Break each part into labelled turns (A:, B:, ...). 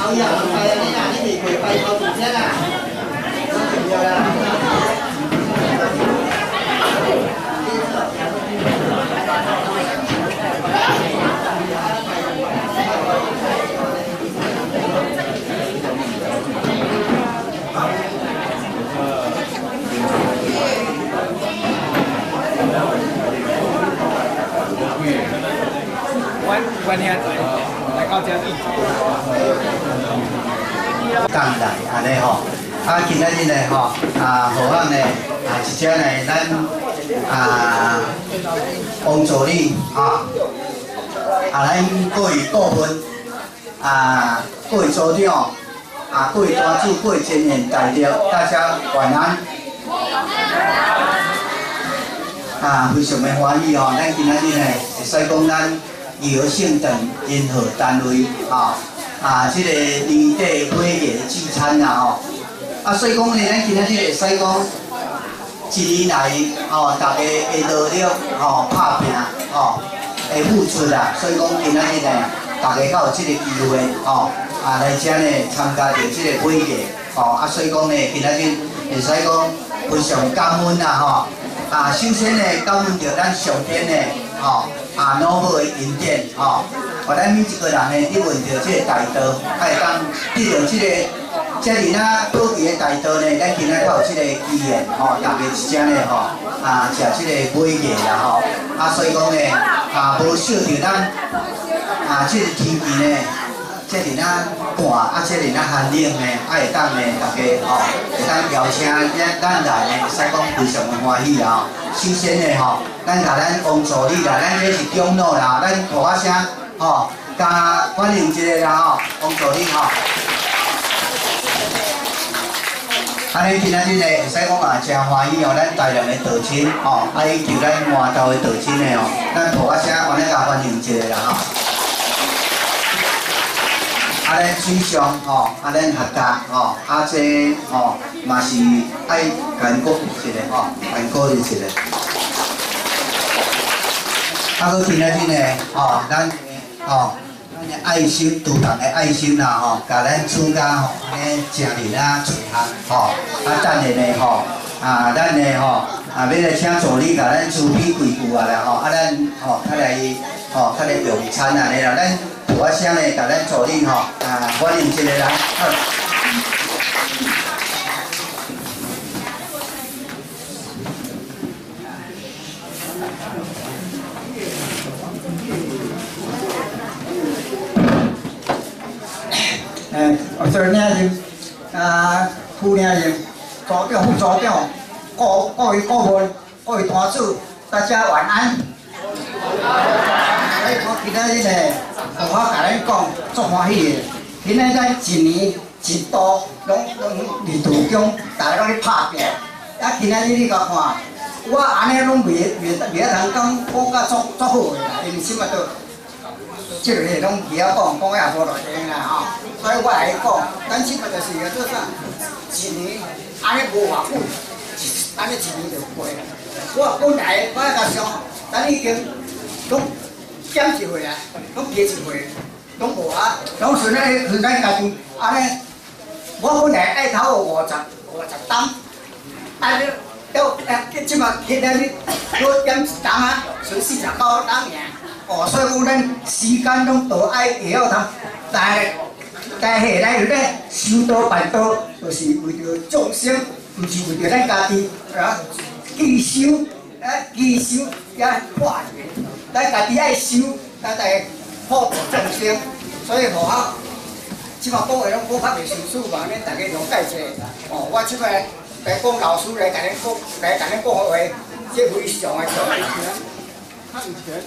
A: giờ phải này là cái gì phải có chủ thế là nhiều là
B: วันนี้来到这里。
A: 刚来安尼吼，今仔日呢吼，何况呢一只呢咱王助理咱各位顾问各位组长各位单主各位前员代表，大家晚安。非常的欢喜吼，咱今仔日呢会使讲咱宜和性等任何单位这个年底尾月的聚餐啦所以讲呢，咱今仔日会使讲一年来大家会努力打拼会付出啦，所以讲今仔日呢，大家较有这个机会来遮呢参加到这个尾月所以讲呢，今仔日会使讲非常感恩啦首先呢，感恩着咱上天呢老母的恩典互咱每一个人呢，得闻到这个大道，会当得到这个遮尔宝贵的大道呢，咱今仔较有这个机缘大家一只呢食这个尾月啦所以讲呢无少着咱这个天气呢，这尔寒这尔寒冷呢，会当呢大家会当邀请咱来呢，会使讲非常的欢喜首先呢咱甲咱王助理啦，咱这是长老啦，咱大把声加欢迎一下啦王助理安尼今仔日呢，会使讲真欢喜咱大量的道亲以及咱换道的道亲的咱大把声安尼甲欢迎一下啦咱水上咱合格这嘛是爱感鼓一下感鼓一下。搁今仔日呢咱爱心主动的爱心啦甲咱参加安尼诚热随行等下呢咱呢要来请助理甲咱主编几句啦咱较来用餐安尼啦，咱大把声呢甲咱助理欢迎一下来。
C: 我这领人副领人、组长、副组长、各位顾问、各位团主，大家晚安。我今仔日呢，我甲咱讲足欢喜的。今仔咱一年一度拢离途中，大家拢咧拍拼。今仔日你甲看，我安尼拢袂通讲甲足好的啦，因为什么都。即个拢其他讲也无落地啦所以我来讲，咱即个就是个做啥？一年安尼无偌久，安尼一年就过啦。我本来我甲想，咱已经拢减一岁啊，拢加一岁，拢无拢顺咱家己安尼。我本来爱头有50担，安尼即马今仔日多减一担剩49担尔。所以讲咱时间拢都爱会晓通，但下来咧修道办道，就是为着众生，毋是为着咱家己既修也化缘，咱家己爱修，咱来普度众生。所以我即马讲话拢讲较袂清楚嘛，恁大家了解者。我即摆来讲老师来甲恁讲话，这非常的重要。看以前。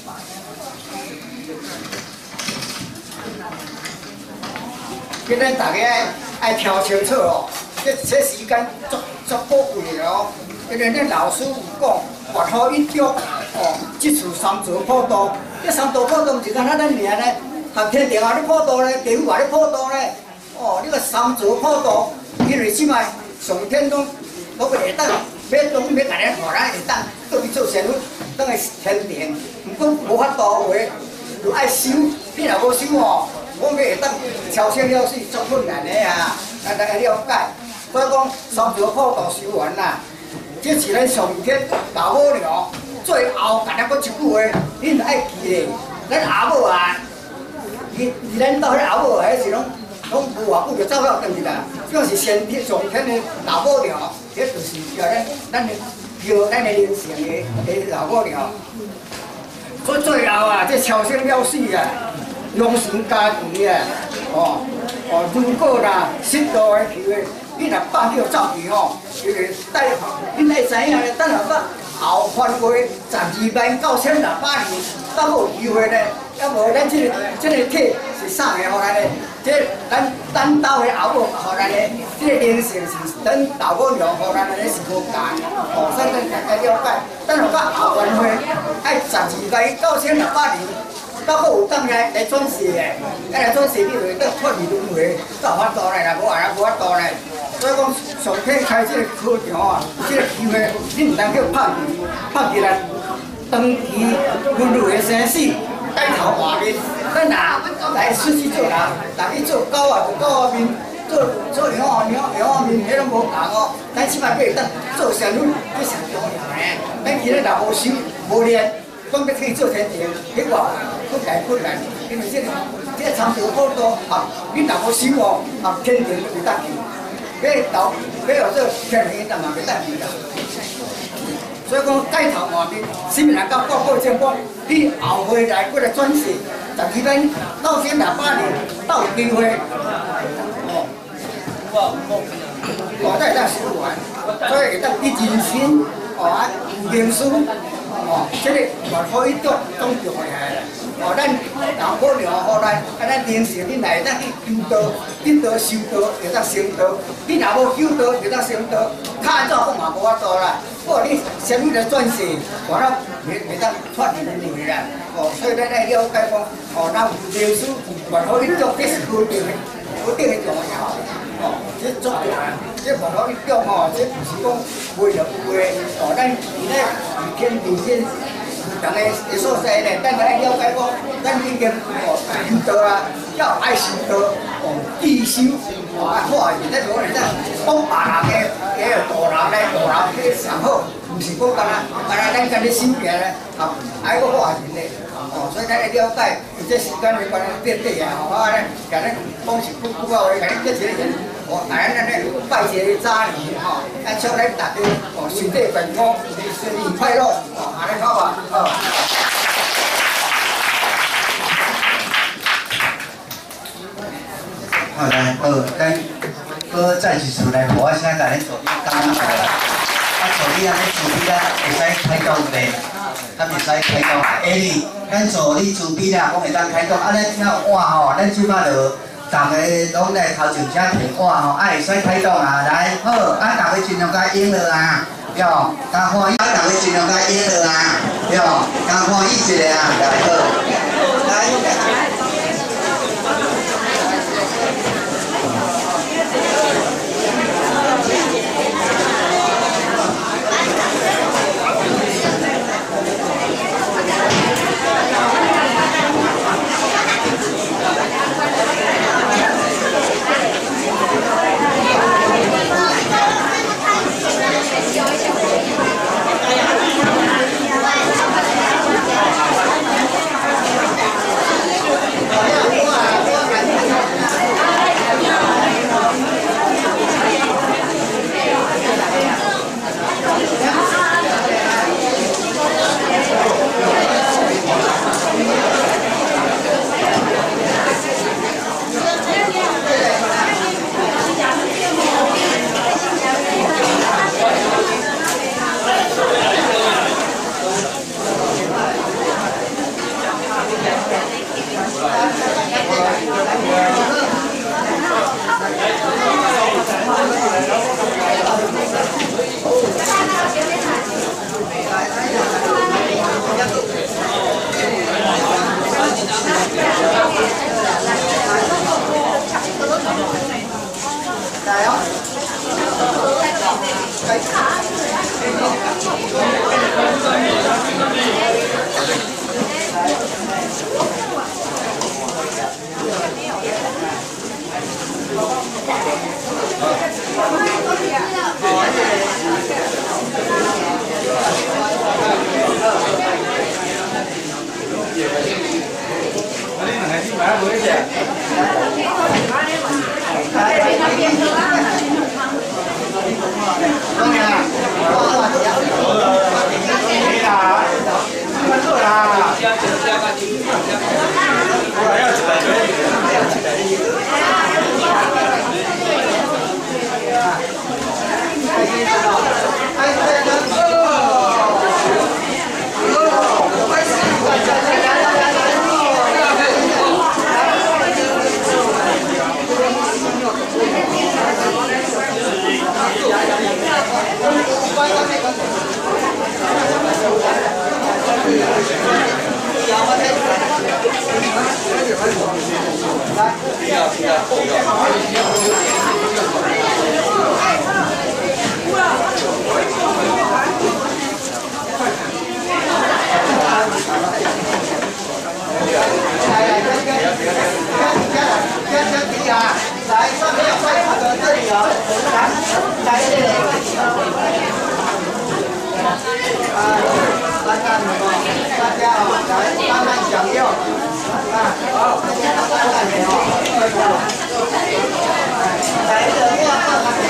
C: 今日大家爱挑清楚这时间足宝贵的因为恁老师有讲，越好越足即次三座普渡，这三座普渡毋是干那咱尔咧，和天庭啊咧普渡咧，地府啊咧普渡咧，这个三座普渡，因为即摆上天拢袂当，要甲咱互咱会当倒去做仙女，当去天庭，毋过无法度话。就爱修，你若无修我们会当超声了水足困难的啊，咱来了解。所以讲，三条坡道修完啦，这是咱上天老母娘最后甲咱讲一句话，恁着爱记咧。咱阿母啊，伫咱兜迄阿母啊，迄是拢无偌久就走了转去啦。这是先天上天的老母娘，迄就是叫咱的灵性的老母娘。所以最后啊，这超生了死啊，龙神家己啊，如果啦失落的球的，你若放掉走去吼，因为带恁会知影咧，等下后返回12.9600年，才有机会咧。要无咱这个体是送的互咱的，这咱兜的后母互咱的，这个灵性是咱老母娘互咱的，是无共。所以咱大家了解，等下到后返回爱12.9600年。到好有当来转世的，来转世你就会当脱离轮回，才有法度来啦，无法度来。所以讲上天开这个考场啊，这个机会你唔通叫拍起来，长期轮回的生死，改头换面。咱若来出去做人，但去做狗啊就狗仔面，做羊仔面，迄拢无共哦。咱起码可以当做善女，这上重要诶。咱今日若无修无练。讲要去做天庭，迄个困难，因为这个长条坡道啊，你若无修哦，天庭就袂当去，要有这天庭，但嘛袂当去啦。所以讲改头换面，什么人到报正讲，你后回来过来转世，12.9600年到有机会，再会当修完，所以会当你人生有名书。这个外可以做重要的啦。咱老母娘互咱灵性，恁来当去求道、得道、修道，会当成道。你若无修道，会当成道，较早讲嘛无法度啦。不过你什么来转世，咱袂当脱离轮回啦。所以咱爱了解讲，咱灵书外可以做，这是固定的重要。这重要啊！这外可以做这不是讲为了有诶，咱咧天地间不同的所在咧，咱来了解讲，咱已经修道啊，要爱修道，必修好啊！现在我哋讲别人嘅道人咧，去上好，唔是讲咱今日修行咧，爱个化人咧。所以咱来了解，这时间的关系啊，我咧甲咱讲是不好嘅，甲咱这些人，咱咧拜节早年祝咱大家身体健康，顺利快乐，安尼好吧？
A: 好来，咱再一次来，我先甲恁做感谢啦。做你安尼自比啦，会使开讲咧，袂使开讲。你，咱做你自比啦，我会当开讲。咱听碗吼，咱即摆就逐个拢来头前车停碗吼，会使开讲啊。来，好，逐个尽量甲应落啊，哟，甲欢喜，逐个尽量甲应落啊，哟，甲欢喜一下啊，来好，来。 来，上面有快跑的这里哦，来这里。大家来慢慢享用。好，大家慢慢的哦。来的要慢慢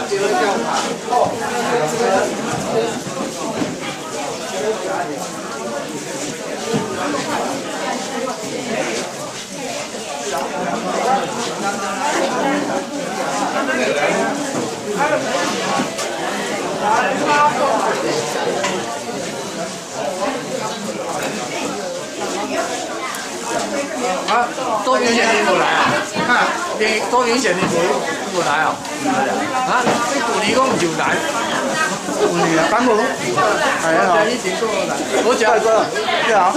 D: 啊，多明显你不来啊？啊，你多明显你不来啊？啊，你舊年講唔要來，舊年啊，咁冇，係啊，以前都來，我只係個，咩啊？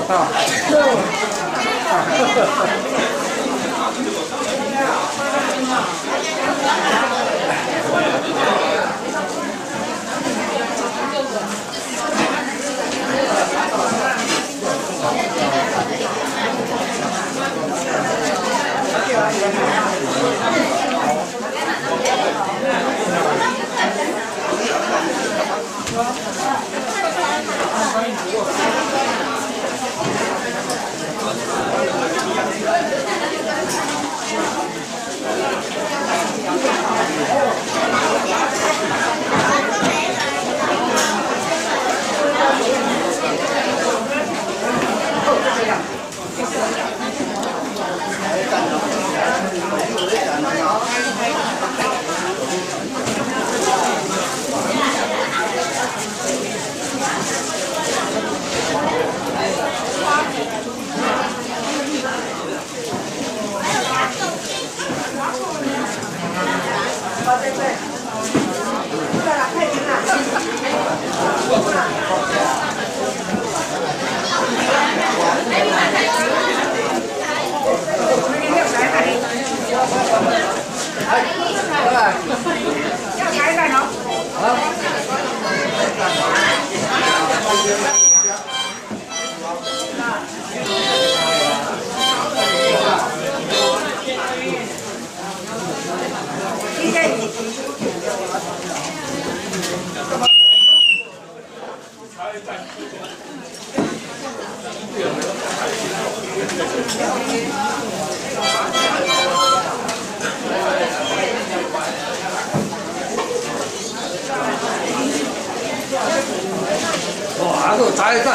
D: 哇，都炸一蛋！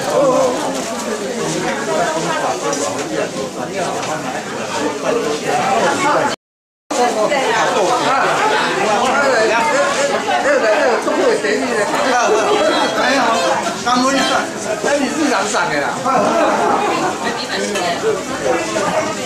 C: 感恩啊！
D: 哎，你市场上的啦。